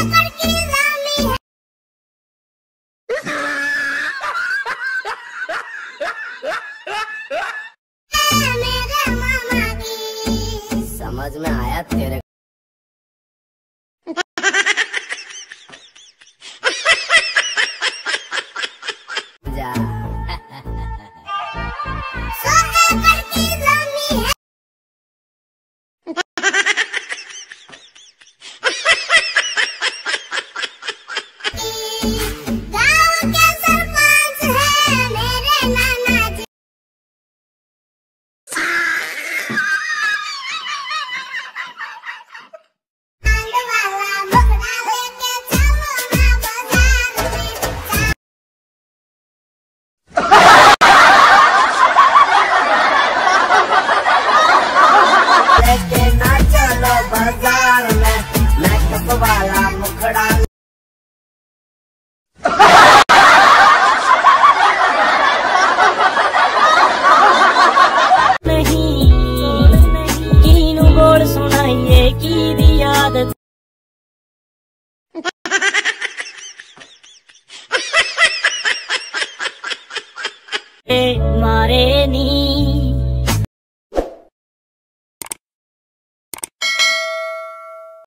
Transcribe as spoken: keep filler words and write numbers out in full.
समझ में आया तेरे जा बाजार में मेकअप वाला मुखड़ा नहीं कीनू गोड़ सुनाइए की दी आदत मारे नी